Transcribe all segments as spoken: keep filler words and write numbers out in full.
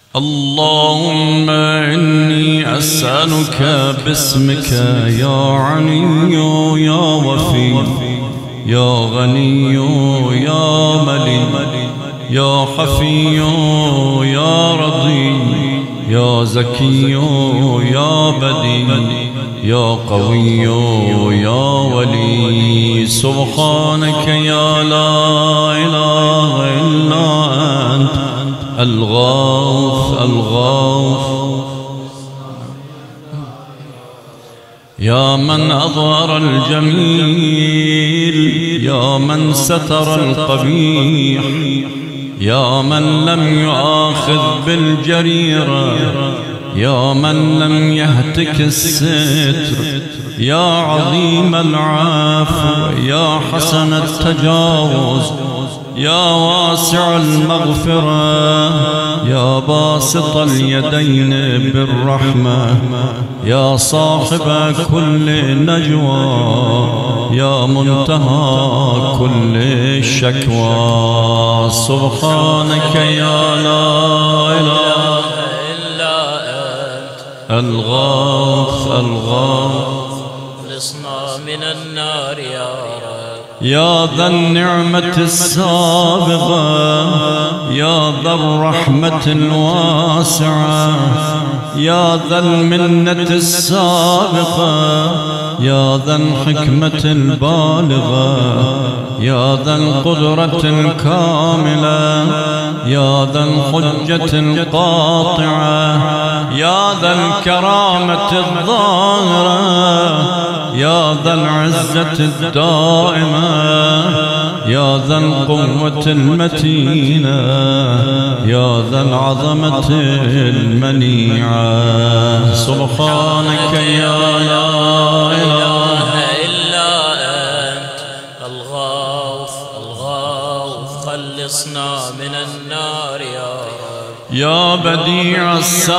اللهم إني أسألك باسمك يا علي يا وفي يا غني يا ملي يا حفي يا رضي يا زكي يا بدي يا قوي يا ولي سبحانك يا لا إله إلا أنت الغوث الغوث يا من أظهر الجميل يا من ستر القبيح يا من لم يؤاخذ بالجريرة يا من لم يهتك الستر يا عظيم العفو يا حسن التجاوز يا واسع المغفرة يا باسط اليدين بالرحمة يا صاحب كل نجوى يا منتهى كل شكوى سبحانك يا لا إله إلا أنت الغوث الغوث خلصنا من النار يا رب يا ذا النعمة السابغة يا ذا الرحمة الواسعة يا ذا المنة السابقة يا ذا الحكمة البالغة يا ذا القدرة الكاملة يا ذا الحجة القاطعة يا ذا الكرامة الظاهرة يا ذا العزة الدائمة يا ذا القوة المتينة يا ذا العظمة المنيعة سبحانك يا لا إله إلا أنت الغوث الغوث خلصنا من النار يا رب يا بديع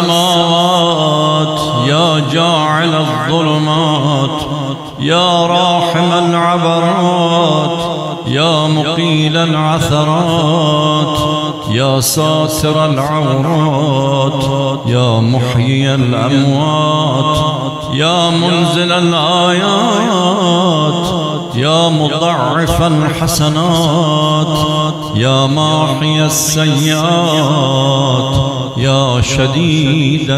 السماوات يا جاعل الظلمات يا راحم العبرات يا مقيل العثرات يا ساتر العورات يا محيي الأموات يا منزل الآيات يا مضعف الحسنات يا ماحي السيئات يا شديد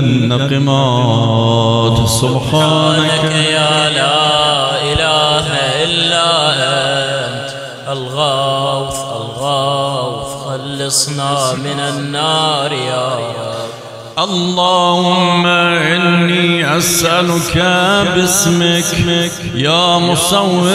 النقمات سبحانك يا لا إله إلا أنت الغوث الغوث خلصنا من النار يا رب اللهم إني أسألك باسمك يا مصور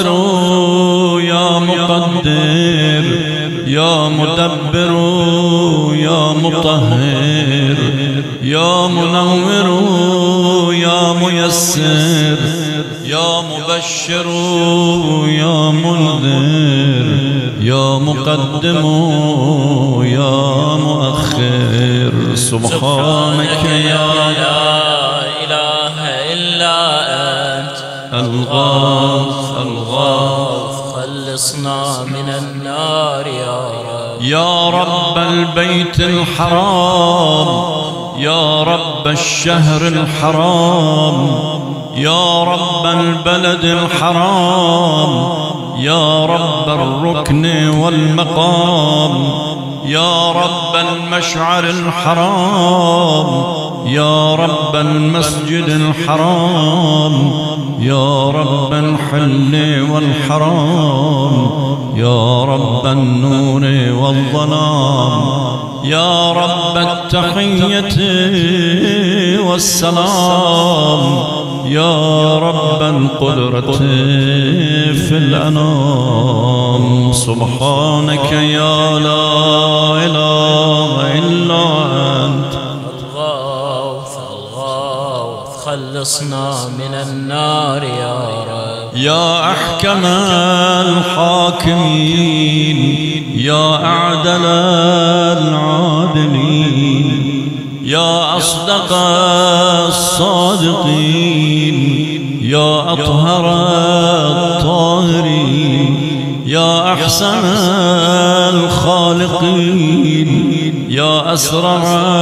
يا مقدر يا مدبر يا مطهر يا منور يا ميسر يا مبشر يا منذر يا مقدم يا مؤخر سبحانك يا لا إله إلا أنت الغوث الغوث خلصنا من النار يا رب يا رب البيت الحرام يا رب الشهر الحرام يا رب البلد الحرام يا رب الركن والمقام يا رب المشعر الحرام يا رب المسجد الحرام يا رب الحل والحرام يا رب النور والظلام يا رب التحية والسلام يا رب القدرة في الأنام سبحانك يا لا إله إلا أنت الغوث الغوث خلصنا من النار يا رب يا أحكم الحاكمين يا أعدل العادلين يا أصدق الصادقين يا أطهر الطاهرين يا أحسن الخالقين يا أسرع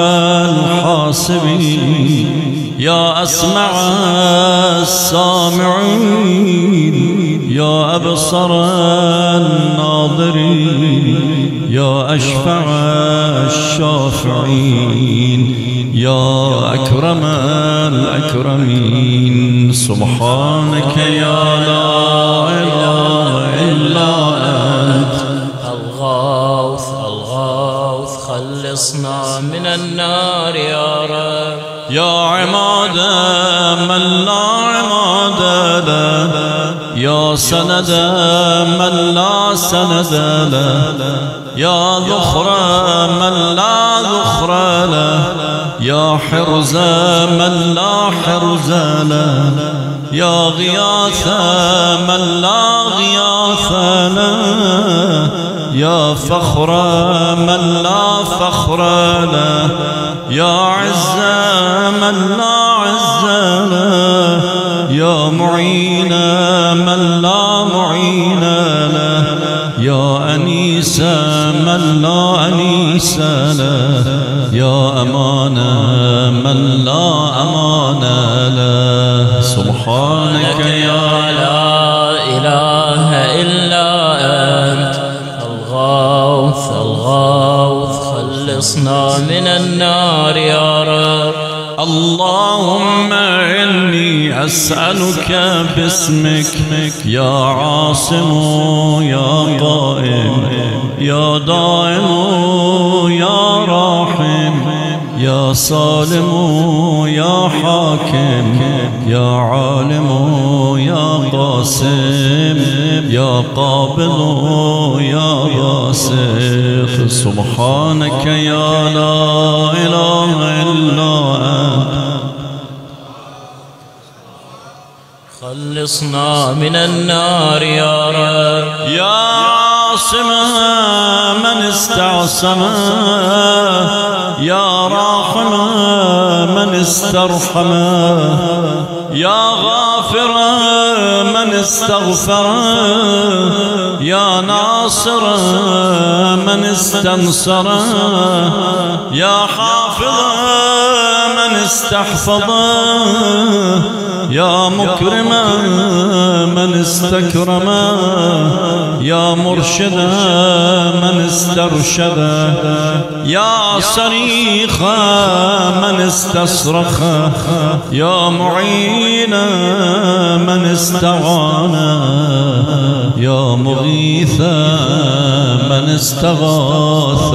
الحاسبين يا أسمع السامعين يا أبصر الناظرين يا أشفع الشافعين يا أكرم الأكرمين سبحانك يا لا إله إلا أنت الغوث الغوث خلصنا من النار يا رب يا عماد من لا عماد له يا سند من لا سند له يا ذخر من لا ذخر له يا حرز من لا حرز له يا غياث من لا غياث له يا فخر من لا فخر له يا عز من لا عز له يا معين من لا معين له يا أنيس من لا أنيس له يا أمان من لا أمان له سبحانك يا لا إله إلا أنت الغوث الغوث خلصنا من النار يا رب اللهم إني أسألك باسمك يا عاصم يا قائم يا دائم يا راحم يا صالم يا حاكم يا عالم يا قاسم يا قابض يا باسط سبحانك يا لا إله إلا أنت خلصنا من النار يا رب يا عاصم من استعصم يا راحم من استرحم يا غافر من استغفر يا ناصر من استنصر يا حافظ من استحفظ يا مكرم من استكرم يا مرشد من استرشد يا صريخ من استصرخ يا معين من استعان يا مغيث من استغاث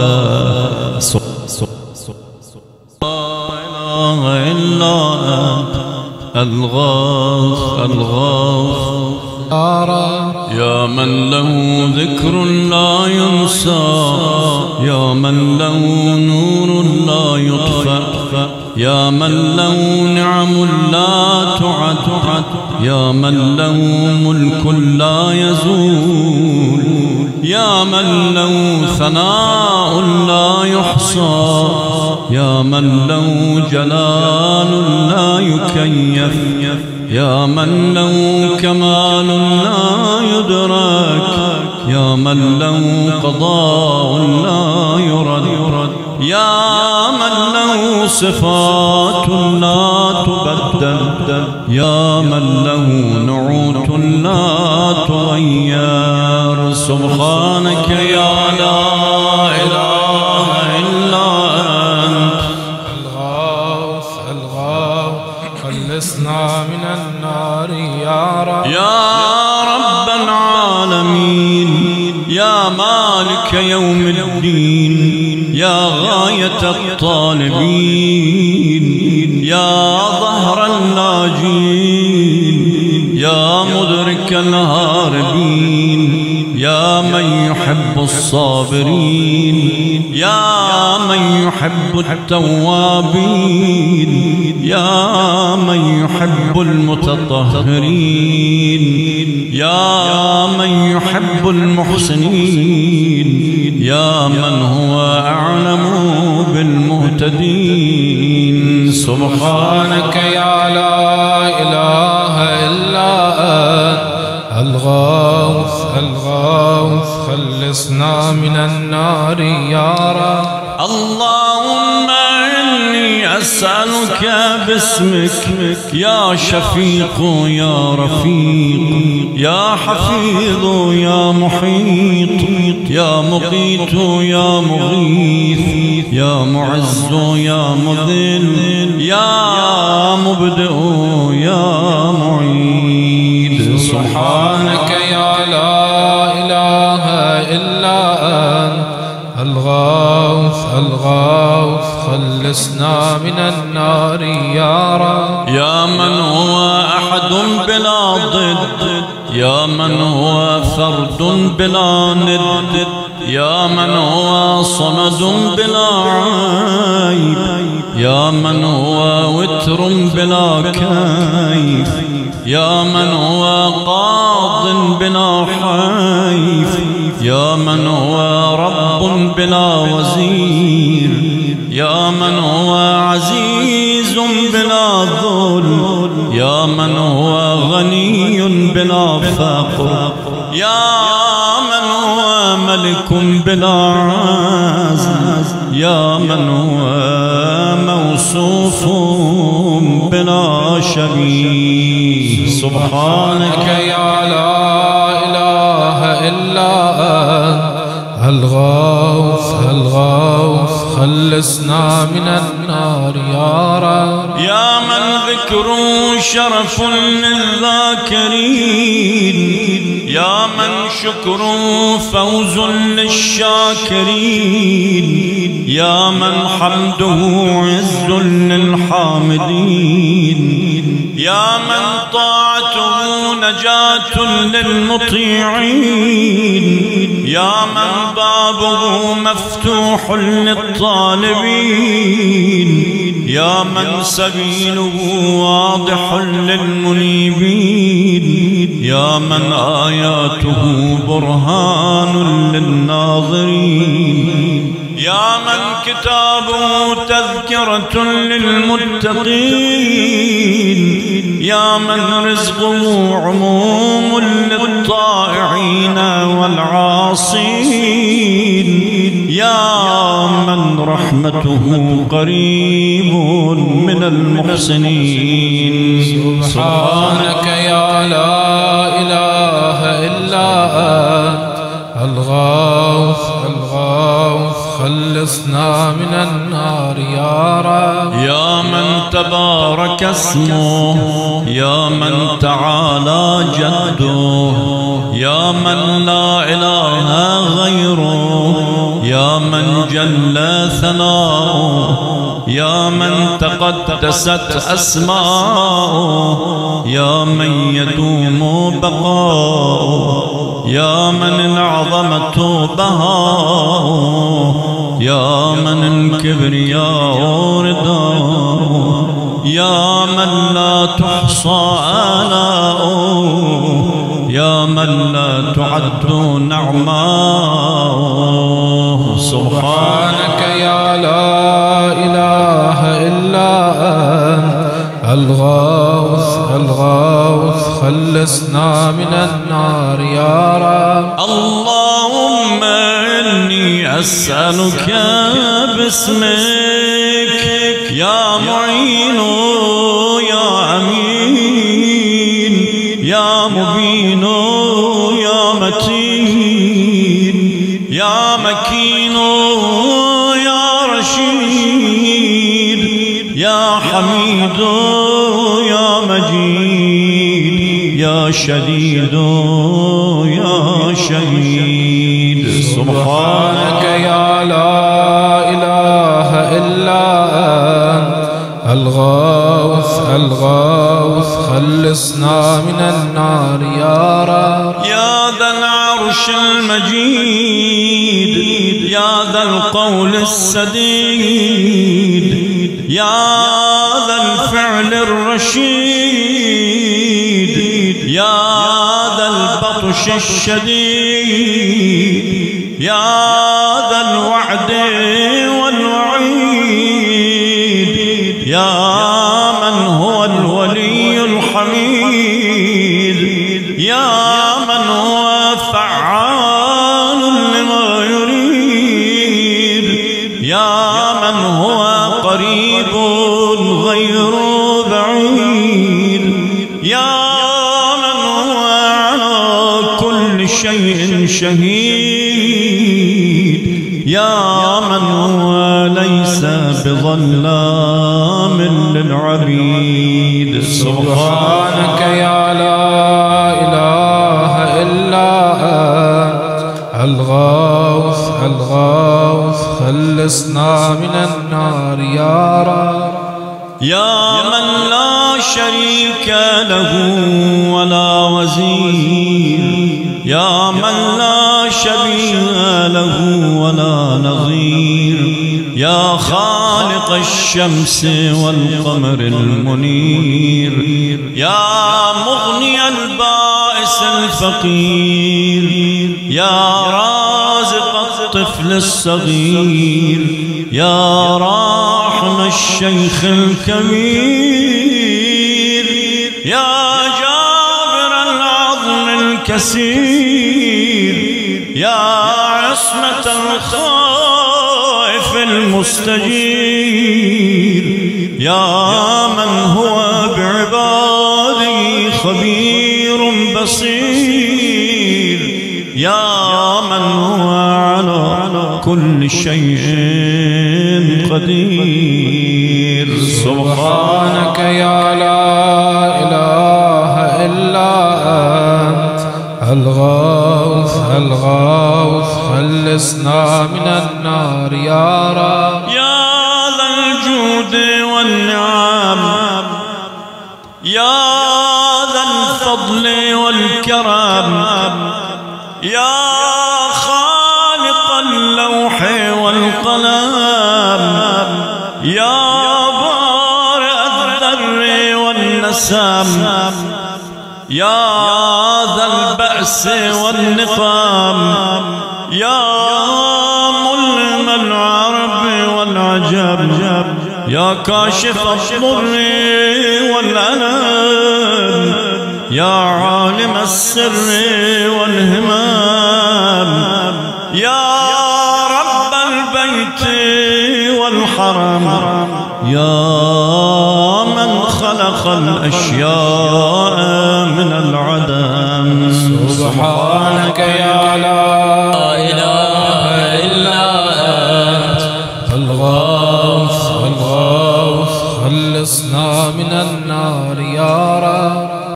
لا إله إلا أنت الغاث الغاث يا من له ذكر لا ينسى يا من له نور لا يطفأ يا من له نعم لا تعد يا من له ملك لا يزول يا من له ثناء لا يحصى يا من له جلال لا يكيف يا من له كمال لا يدرك يا من له قضاء لا يرد يا من له صفات لا تبدل يا من له نعوت لا تغير سبحانك يا لا إله إلا أنت الغوث الغوث خلصنا من النار يا رب يا رب العالمين يا مالك يوم الدين يا غاية الطالبين يا ظهر اللاجين يا مدرك الهاربين يا من يحب الصابرين يا من يحب التوابين يا من يحب المتطهرين يا من يحب المحسنين يا من هو أعلم بالمهتدين سبحانك يا لا إله إلا أنت الغوث الغوث خلصنا من النار يا رب اللهم إني أسألك باسمك يا شفيق يا رفيق يا حفيظ يا محيط يا مقيت يا مغيث يا معز يا مذل يا مبدئ يا معيد. سبحانك يا لا إله إلا أنت الغوث الغوث خلصنا من النار يا رب. يا من هو أحد بلا ضد يا من هو فرد بلا ند يا من هو صمد بلا عيب يا من هو وتر بلا كيف يا من هو قاض بلا حيف يا من هو رب بلا وزير يا من هو عزيز بلا ذل يا من هو غني بلا فقر يا من هو ملك بلا عز يا من هو موصوف بلا شبيه. سبحانك يا لا إله إلا أنت الغوث الغوث خلصنا من النار يا رب. يا من ذكره شرف للذاكرين يا من شكره فوز للشاكرين يا من حمده عز للحامدين يا من طاعته نجاة للمطيعين يا من بابه مفتوح للطالبين يا من سبيله واضح للمنيبين يا من آياته برهان للناظرين يا من كتابه تذكرة للمتقين يا من رزقه عموم للطائعين والعاصين يا من رحمته قريب من المحسنين. سبحانك يا لا إله إلا أنت الغوث الغوث خلصنا من النار يا رب. يا من تبارك اسمه يا من تعالى جده يا من لا إله غيره يا من جل ثناؤه يا من تقدست أسماؤه يا من يدوم بقاؤه يا من العظمة بهاؤه يا من الكبرياء رداؤه يا من لا تحصى آلاؤه يا من لا تعد نعماؤه. سبحانك يا لا إله إلا أنت الغوث الغوث خلصنا من النار يا رب. اللهم إني أسألك باسمك يا معين يا أمين يا مبين يا متين يا مكين يا رشيد يا حميد يا مجيد يا شديد يا شهيد. سبحانك يا لا إله إلا أنت الغوث الغوث خلصنا من النار يا رب. يا ذا العرش المجيد يا ذا القول السديد يا ذا الفعل الرشيد يا ذا البطش الشديد يا ذا الوعد والوعيد يا من هو الولي الحميد يا من هو فعال لما يريد يا قريب غير بعيد، يا من هو على كل شيء شهيد، يا من هو ليس بظلام للعبيد. سبحانك يا لا إله إلا أنت الغوث الغوث خلصنا من النار يا رب، يا من لا شريك له ولا وزير، يا من لا شبيه له ولا نظير، يا خالق الشمس والقمر المنير، يا مغني البائس الفقير، يا رازق الطفل الصغير، يا راحم الشيخ الكبير، يا جابر العظم الكسير، يا عصمة الخائف المستجير، يا من هو بعباده خبير بصير، يا من هو على كل شيء قدير. سبحانك يا لا إله إلا أنت الغوث الغوث خلصنا من النار يا رب، يا ذا الجود والنعم، يا ذا الفضل والكرم، يا خالق اللوح والقلم، يا بارئ الذر والنسم، يا ذا البأس والنقم، يا ملم العرب والعجم، يا كاشف الضر والألم، يا عالم السر والهمام، يا رب البيت والحرم، يا من خلق الأشياء من العدم. سبحانك يا لا